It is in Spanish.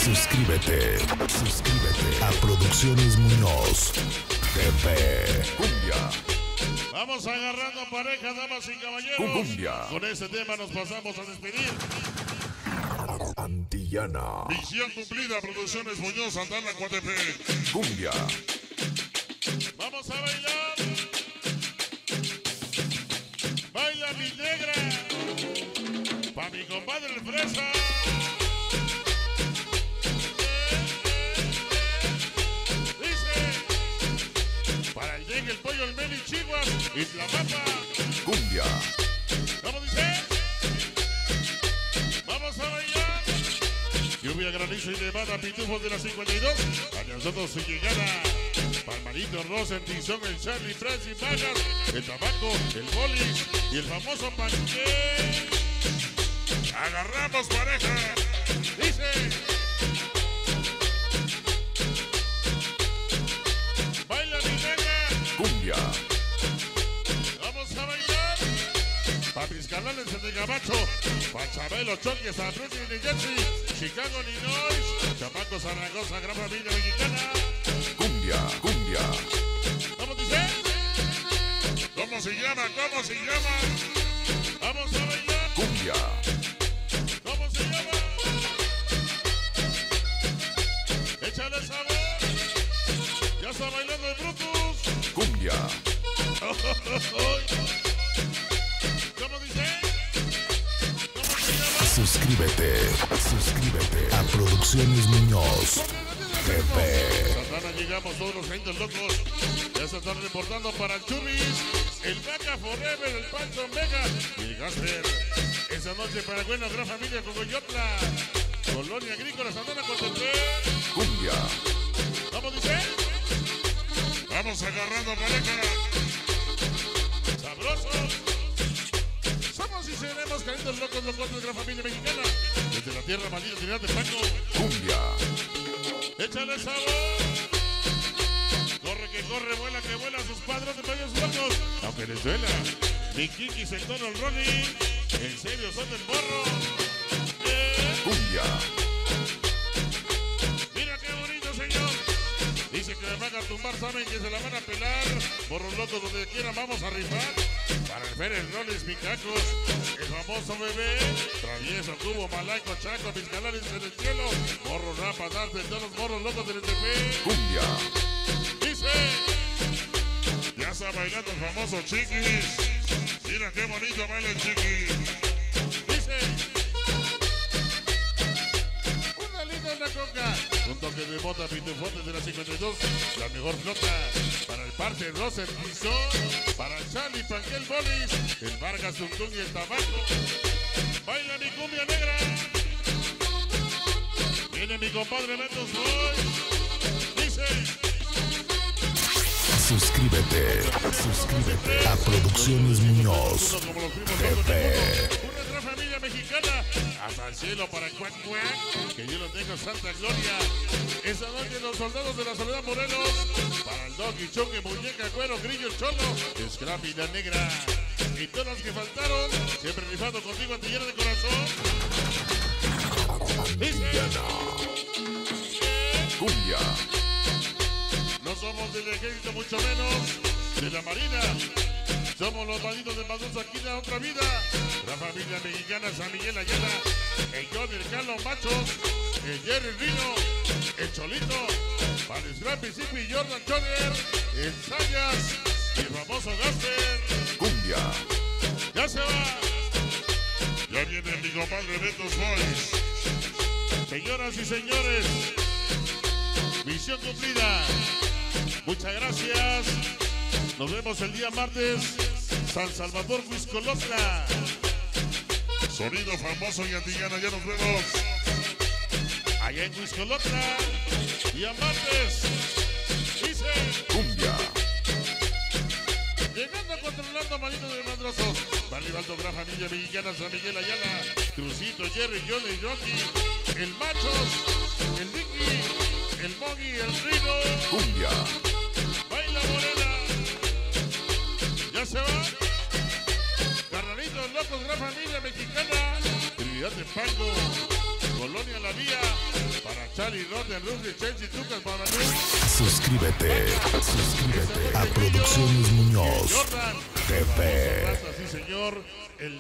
Suscríbete a Producciones Muñoz TV. Cumbia. Vamos agarrando pareja, damas y caballeros. Cumbia. Con este tema nos pasamos a despedir. Antillana. Misión cumplida, Producciones Muñoz, Santana, Coatepec. Cumbia. Vamos a bailar. Baila mi negra. Pa' mi compadre el Fresa. Dice. Para el Llegue, el Pollo, el Meli, Chihuas y la Papa. Cumbia. ¿Cómo dice? Vamos a bailar. Lluvia, granizo y nevada, pitufos de la 52. A nosotros su llegada. Palmarito, Rosa, el Tizón, el Charlie, Francis, Vargas, el Tabaco, el Bolis y el famoso Panché. Agarramos pareja. Dice. Baila mi negra. Cumbia. Vamos a bailar. Pa' mis canales el de Gabacho. Pa' Chabelo, Choque, San Brooklyn, New Jersey, Chicago, Illinois, Chamaco, Zaragoza, gran familia mexicana. Cumbia. Cumbia. ¿Cómo dice? ¿Cómo se llama? ¿Cómo se llama? Vamos a bailar. Cumbia. ¿Cómo se llama? Échale sabor. Ya está bailando el Brutus. Cumbia. ¿Cómo dice? ¿Cómo se llama? Suscríbete a Producciones Muñoz TV. Santana, llegamos todos los gentes locos. Ya se están reportando para el Chubis, el Vaca Forever, el Pancho Mega y el Gasper. Esa noche para buena gran familia Cocoyotla, Colonia Agrícola, Santana, Coatepec. Cumbia. ¿Cómo dice? Vamos agarrando pareja. Sabrosos. Somos y seremos caritos locos, locos de gran familia mexicana. Desde la tierra maldita, Trinidad de Paco. Cumbia. Échale sabor. Corre que corre, vuela que vuela, sus padres de medios locos. Aunque les duela. Mi Kikis, el tono, el Ronnie. En serio, son del morro. Cumbia. Mira qué bonito, señor. Dice que me van a tumbar, saben que se la van a pelar. Morros locos, donde quieran vamos a rifar. Para el Fer, el Roles, Micacos, el famoso bebé. Travieso, Cubo, Malaico, Chaco, mis canales en el cielo. Morros, Rapa, Darte, todos los morros locos del ETP. Cumbia. Dice. Ya está bailando el famoso Chiquis. Mira qué bonito baila el Chiquis. Dice. Una linda en la coca. Un toque de bota, pitufotes de la 52. La mejor flota. Para el Parce, el Rosa, el Tizón. Para el Charlie, Panquel, Bolis. El Vargas, Tuntún y el Tabaco. Baila mi cumbia negra. Viene mi compadre Mentos Boy. Dice. Suscríbete a Producciones Muñoz TV. Una gran familia mexicana. Hasta el cielo para el Cuac Cuac. Que Dios los tenga santa gloria. Esa noche los soldados de la Soledad Morelos. Para el Doggy, Choque, Muñeca, Cuero, Grillo, el Cholo. Scrappy, la Negra. Y todos los que faltaron. Siempre rifando contigo, Antillana de corazón. Antillana. Cumbia. No somos del ejército, mucho menos de la marina. Somos los malditos de Madusa, aquí la otra vida. La familia mexicana, San Miguel Ayala. El John, el Carlos Machos. El Jerry Rino. El Cholito. Para el Scrappy, Zippy, Jordan Joner. El Sayas. Y el famoso Gasper. Cumbia. Ya se va. Ya viene mi compadre Bentos Boys. Señoras y señores. Misión cumplida. Muchas gracias. Nos vemos el día martes. San Salvador, Huizcolotla. Sonido famoso y antillana. Ya nos vemos. Allá en Huizcolotla. Día martes. Dice. Cumbia. Llegando controlando Marino de Madrosos. Barribaldo, gran familia mexicana, San Miguel Ayala. Crucito, Jerry, Johnny, Rocky. El Machos. El Vicky. El Moggy, el Rino. Cumbia. Baila Morena. Ya se va. Carnalitos locos, gran familia mexicana. Trinidad de Pango. Colonia La Vía. Para Sally, Roden, Rugby, Chelsea, Tucas, Babalú. Suscríbete a Producciones Muñoz Jordan. TV. Sí, señor. El